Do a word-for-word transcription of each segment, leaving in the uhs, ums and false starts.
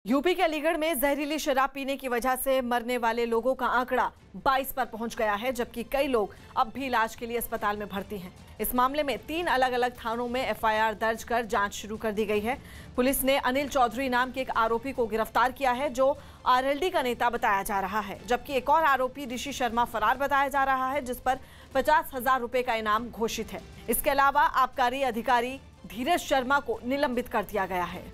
UP के अलीगढ़ में जहरीली शराब पीने की वजह से मरने वाले लोगों का आंकड़ा बाईस पर पहुंच गया है, जबकि कई लोग अब भी इलाज के लिए अस्पताल में भर्ती हैं। इस मामले में तीन अलग अलग थानों में एफ आई आर दर्ज कर जांच शुरू कर दी गई है। पुलिस ने अनिल चौधरी नाम के एक आरोपी को गिरफ्तार किया है, जो आर एल डी का नेता बताया जा रहा है, जबकि एक और आरोपी ऋषि शर्मा फरार बताया जा रहा है, जिस पर पचास हजार रुपए का इनाम घोषित है। इसके अलावा आबकारी अधिकारी धीरज शर्मा को निलंबित कर दिया गया है।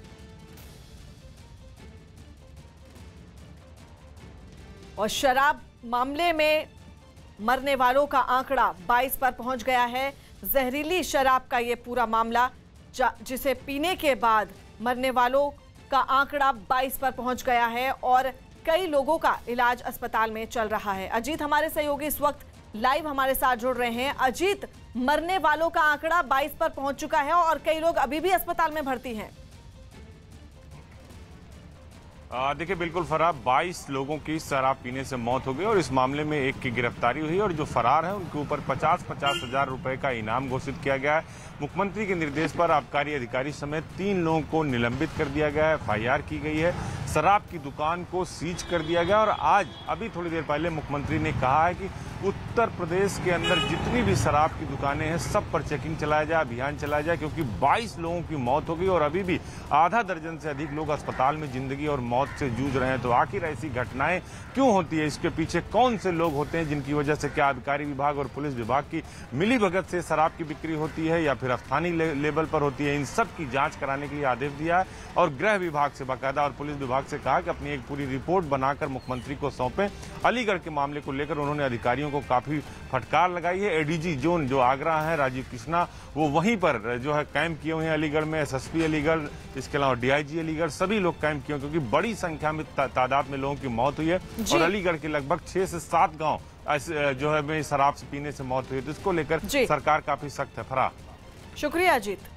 और शराब मामले में मरने वालों का आंकड़ा बाईस पर पहुंच गया है। जहरीली शराब का ये पूरा मामला, जिसे पीने के बाद मरने वालों का आंकड़ा बाईस पर पहुंच गया है और कई लोगों का इलाज अस्पताल में चल रहा है। अजीत हमारे सहयोगी इस वक्त लाइव हमारे साथ जुड़ रहे हैं। अजीत, मरने वालों का आंकड़ा बाईस पर पहुंच चुका है और कई लोग अभी भी अस्पताल में भर्ती हैं। देखिए, बिल्कुल फरार बाईस लोगों की शराब पीने से मौत हो गई और इस मामले में एक की गिरफ्तारी हुई और जो फरार है उनके ऊपर पचास पचास हजार रुपए का इनाम घोषित किया गया है। मुख्यमंत्री के निर्देश पर आबकारी अधिकारी समेत तीन लोगों को निलंबित कर दिया गया है, एफ आई आर की गई है। शराब की दुकान को सीज कर दिया गया और आज अभी थोड़ी देर पहले मुख्यमंत्री ने कहा है कि उत्तर प्रदेश के अंदर जितनी भी शराब की दुकानें हैं सब पर चेकिंग चलाया जाए, अभियान चलाया जाए, क्योंकि बाईस लोगों की मौत हो गई और अभी भी आधा दर्जन से अधिक लोग अस्पताल में जिंदगी और मौत से जूझ रहे हैं। तो आखिर ऐसी घटनाएं क्यों होती है, इसके पीछे कौन से लोग होते हैं जिनकी वजह से क्या आबकारी विभाग और पुलिस विभाग की मिलीभगत से शराब की बिक्री होती है या फिर स्थानीय ले, लेवल पर होती है, इन सब की जांच कराने के लिए आदेश दिया है और गृह विभाग से बाकायदा और पुलिस विभाग से कहा कि अपनी एक पूरी रिपोर्ट बनाकर मुख्यमंत्री को सौंपें। अलीगढ़ के मामले को लेकर उन्होंने अधिकारियों को काफी फटकार लगाई है। ए डी जी जोन जो आगरा है राजीव कृष्णा, वो वहीं पर जो है कैंप किए हुए हैं अलीगढ़ में। एस एस पी अलीगढ़, इसके अलावा डी आई जी अलीगढ़, सभी लोग कैंप किए, क्योंकि बड़ी संख्या में तादाद में लोगों की मौत हुई है और अलीगढ़ के लगभग छह से सात गांव जो है शराब से पीने से मौत हुई है। तो इसको लेकर सरकार काफी सख्त है। फरार, शुक्रिया अजीत।